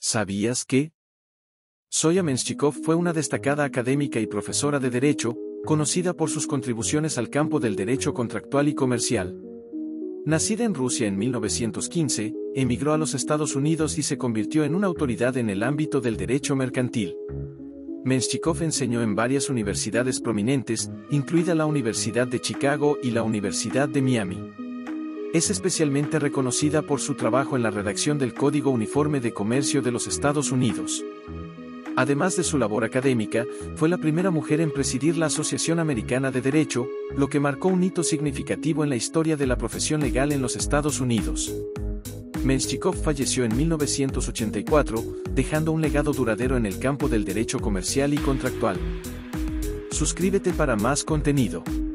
¿Sabías que? Zoya Menshikov fue una destacada académica y profesora de Derecho, conocida por sus contribuciones al campo del derecho contractual y comercial. Nacida en Rusia en 1915, emigró a los Estados Unidos y se convirtió en una autoridad en el ámbito del derecho mercantil. Menshikov enseñó en varias universidades prominentes, incluida la Universidad de Chicago y la Universidad de Miami. Es especialmente reconocida por su trabajo en la redacción del Código Uniforme de Comercio de los Estados Unidos. Además de su labor académica, fue la primera mujer en presidir la Asociación Americana de Derecho, lo que marcó un hito significativo en la historia de la profesión legal en los Estados Unidos. Menshikov falleció en 1984, dejando un legado duradero en el campo del derecho comercial y contractual. Suscríbete para más contenido.